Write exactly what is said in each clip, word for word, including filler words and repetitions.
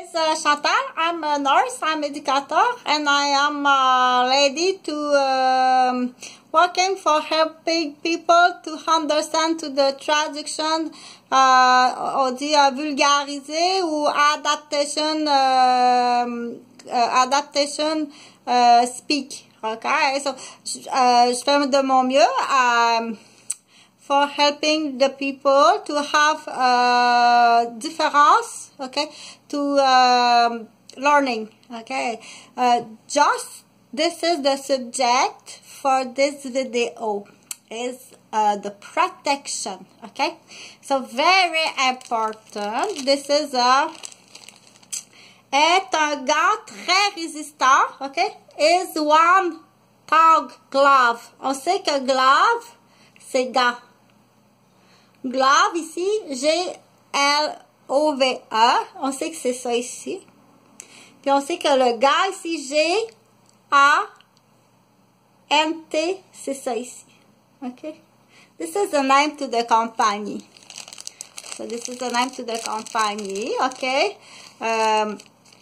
is uh, Chantal. I'm a nurse, I'm educator, and I am uh, ready to um, working for helping people to understand to the traduction, uh, on dit uh, vulgariser ou adaptation, uh, uh, adaptation uh, speak. Okay, so uh, je fais de mon mieux um, for helping the people to have uh, difference, okay, to um, learning, okay. Uh, just this is the subject for this video is uh, the protection, okay. So very important. This is a est un gant très résistant, okay. Is one tag glove. On sait que glove c'est gant. Glove ici, G L O V E. On sait que c'est ça ici. Puis on sait que le gars ici, G A N T, c'est ça ici. Okay? This is the name to the company. So this is the name to the company. Okay? Um,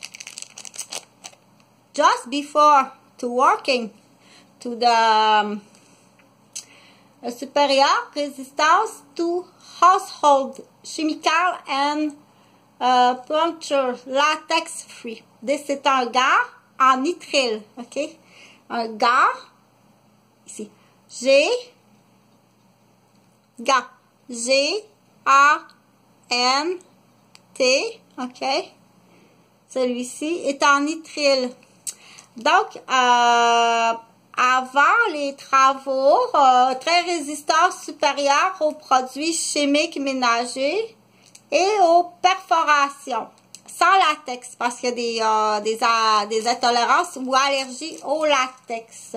just before to working to the um, a superior resistance to household chemical and uh, puncture latex free. C'est un gant en nitrile, ok? Un gant, ici, G, gant, G, A, N, T, ok? Celui-ci est en nitrile. Donc, euh, avant les travaux, euh, très résistants supérieurs aux produits chimiques ménagers et aux perforations. Sans latex, parce qu'il y a des, euh, des, euh, des intolérances ou allergies au latex.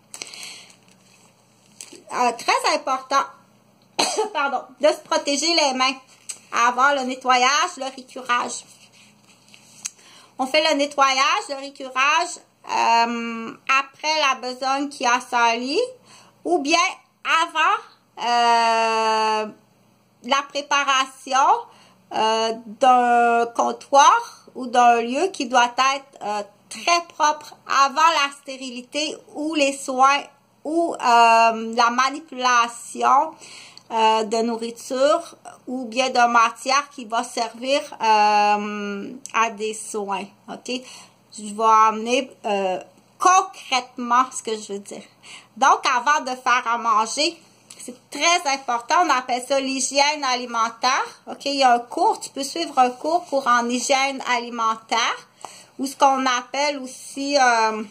Euh, très important, pardon, de se protéger les mains avant le nettoyage, le récurage. On fait le nettoyage, le récurage Euh, après la besogne qui a sali ou bien avant euh, la préparation euh, d'un comptoir ou d'un lieu qui doit être euh, très propre avant la stérilité ou les soins ou euh, la manipulation euh, de nourriture ou bien de matière qui va servir euh, à des soins. Ok? Je vais amener euh, concrètement ce que je veux dire. Donc, avant de faire à manger, c'est très important. On appelle ça l'hygiène alimentaire. OK, il y a un cours. Tu peux suivre un cours pour en hygiène alimentaire. Ou ce qu'on appelle aussi... Euh,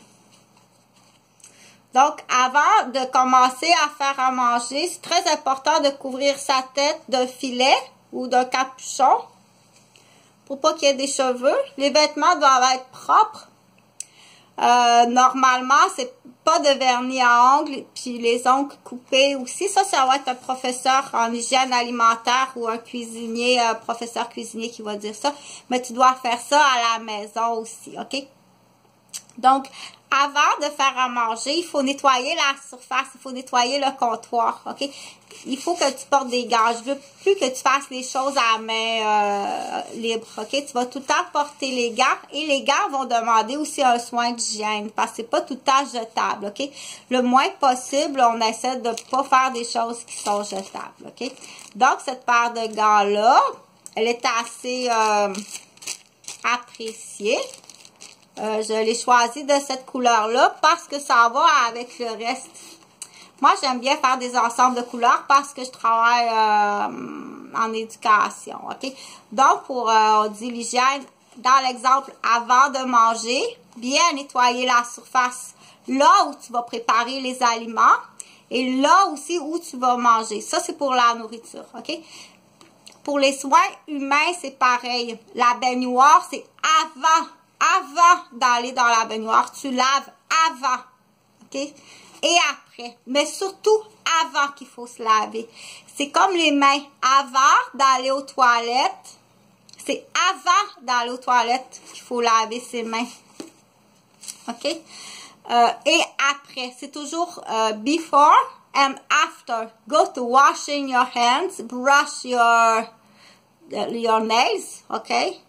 donc, avant de commencer à faire à manger, c'est très important de couvrir sa tête d'un filet ou d'un capuchon. Pour pas qu'il y ait des cheveux. Les vêtements doivent être propres. Euh, normalement, c'est pas de vernis à ongles, puis les ongles coupés aussi. Ça, ça va être un professeur en hygiène alimentaire ou un cuisinier, un professeur cuisinier qui va dire ça. Mais tu dois faire ça à la maison aussi, OK? Donc, avant de faire à manger, il faut nettoyer la surface, il faut nettoyer le comptoir, OK? Il faut que tu portes des gants. Je veux plus que tu fasses les choses à main euh, libre, OK? Tu vas tout le temps porter les gants et les gants vont demander aussi un soin d'hygiène parce que c'est pas tout le temps jetable, OK? Le moins possible, on essaie de pas faire des choses qui sont jetables, OK? Donc, cette paire de gants-là, elle est assez euh, appréciée. Euh, je l'ai choisi de cette couleur-là parce que ça va avec le reste. Moi, j'aime bien faire des ensembles de couleurs parce que je travaille euh, en éducation, OK? Donc, pour, euh, on dit l'hygiène, dans l'exemple, avant de manger, bien nettoyer la surface là où tu vas préparer les aliments et là aussi où tu vas manger. Ça, c'est pour la nourriture, OK? Pour les soins humains, c'est pareil. La baignoire, c'est avant. Avant d'aller dans la baignoire, tu laves avant, OK? Et après, mais surtout avant qu'il faut se laver. C'est comme les mains. Avant d'aller aux toilettes, c'est avant d'aller aux toilettes qu'il faut laver ses mains, OK? Euh, et après, c'est toujours euh, before and after. Go to washing your hands, brush your, your nails, OK?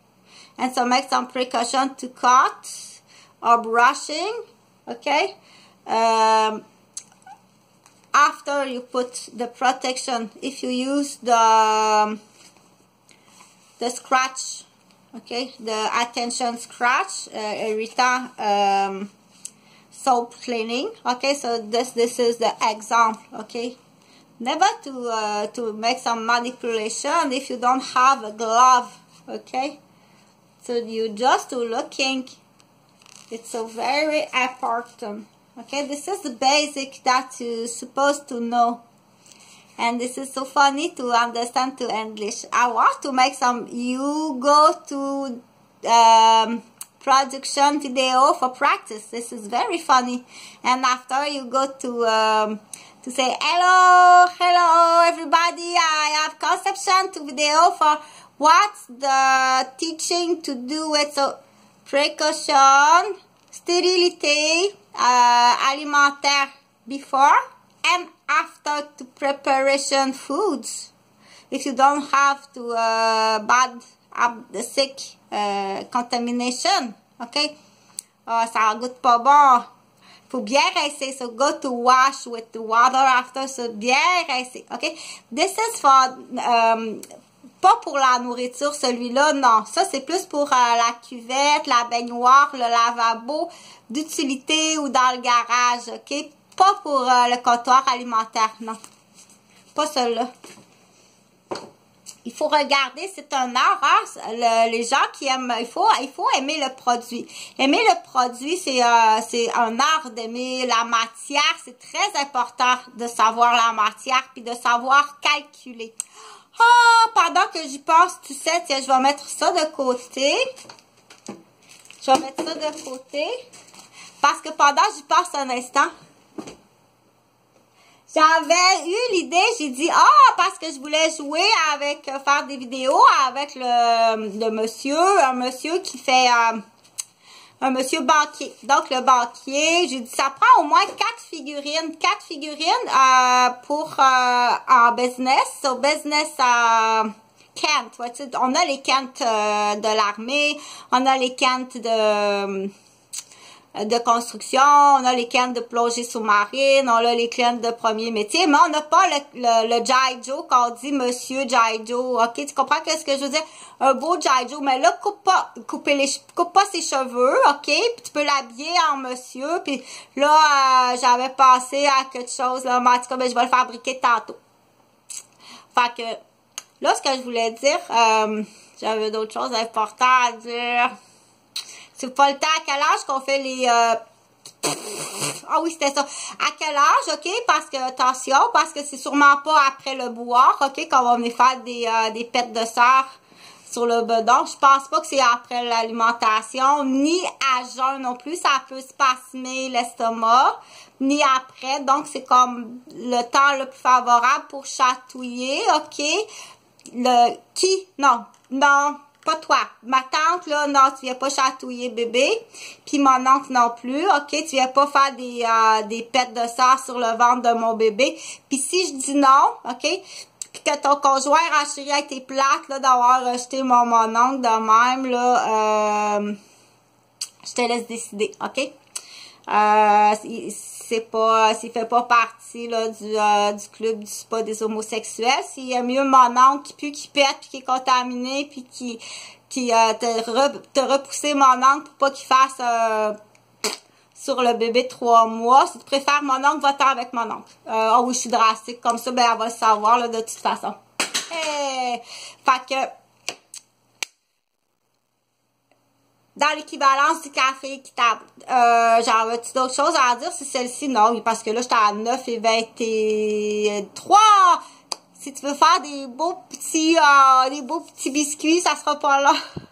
and so make some precaution to cut or brushing, okay? Um, after you put the protection, if you use the um, the scratch, okay, the attention scratch, uh, Erita um, soap cleaning, okay, so this this is the example, okay. Never to uh, to make some manipulation if you don't have a glove, okay. So you just to looking. It's so very important, okay. This is the basic that you're supposed to know, and this is so funny to understand to English. I want to make some. You go to um, production video for practice. This is very funny, and after you go to. Um, To say hello, hello everybody, I have conception to video for what's the teaching to do with so precaution, sterility, uh, alimentaire before and after to preparation foods. If you don't have to uh, bad have the sick uh, contamination, okay? Uh, ça goûte pas bon. Faut bien rincer, so go to wash with the water after, so bien rincer, ok? This is for, um, pas pour la nourriture, celui-là, non. Ça, c'est plus pour euh, la cuvette, la baignoire, le lavabo, d'utilité ou dans le garage, ok? Pas pour euh, le comptoir alimentaire, non. Pas celui-là. Il faut regarder, c'est un art, hein? Le, les gens qui aiment, il faut, il faut aimer le produit. Aimer le produit, c'est euh, c'est un art d'aimer la matière. C'est très important de savoir la matière puis de savoir calculer. Ah, oh, pendant que j'y pense, tu sais, tiens, je vais mettre ça de côté. Je vais mettre ça de côté parce que pendant que j'y pense un instant. J'avais eu l'idée, j'ai dit, ah, oh, parce que je voulais jouer avec, euh, faire des vidéos avec le, le monsieur, un monsieur qui fait, euh, un monsieur banquier. Donc, le banquier, j'ai dit, ça prend au moins quatre figurines, quatre figurines euh, pour, euh, en business, au business euh, Kent. Ouais, tu sais, on a les Kent euh, de l'armée, on a les Kent de... de construction, on a les cannes de plongée sous-marine, on a les cannes de premier métier, mais on n'a pas le, le, le Jaijo qu'on dit Monsieur Jaijo, ok, tu comprends qu'est-ce que je veux dire? Un beau Jaijo, mais là, coupe pas, couper les, coupe pas ses cheveux, ok, puis tu peux l'habiller en monsieur, puis là, euh, j'avais pensé à quelque chose, là, mais en tout cas, ben, je vais le fabriquer tantôt. Fait que, là, ce que je voulais dire, euh, j'avais d'autres choses importantes à dire. C'est pas le temps. À quel âge qu'on fait les... Euh... Ah oui, c'était ça. À quel âge, ok? Parce que, attention, parce que c'est sûrement pas après le boire, ok? Qu'on va venir faire des, euh, des pets de serre sur le bedon. Je pense pas que c'est après l'alimentation, ni à jeun non plus. Ça peut spasmer l'estomac, ni après. Donc, c'est comme le temps le plus favorable pour chatouiller, ok? Le... Qui? Non. Non. Pas toi. Ma tante, là, non, tu viens pas chatouiller bébé. Puis mon oncle non plus, ok? Tu viens pas faire des, euh, des pets de sang sur le ventre de mon bébé. Puis si je dis non, ok? Puis que ton conjoint renchérit avec tes plaques, là, d'avoir rejeté mon, mon oncle de même, là, euh, je te laisse décider, ok? Euh, c'est pas, s'il fait pas partie, là, du, euh, du club du spa des homosexuels, s'il y a mieux mon oncle qui pue, qui pète, puis qui est contaminé, puis qui, qui, euh, te, re, te repousser mon oncle pour pas qu'il fasse, euh, sur le bébé de trois mois. Si tu préfères mon oncle, va-t'en avec mon oncle. Euh, oh oui, je suis drastique, comme ça, ben, elle va le savoir, là, de toute façon. Hey! Fait que, dans l'équivalence du café équitable. Euh, genre, as-tu d'autres choses à dire? C'est celle-ci, non, parce que là, j'étais à neuf et vingt-trois. Si tu veux faire des beaux petits, euh, des beaux petits biscuits, ça sera pas là.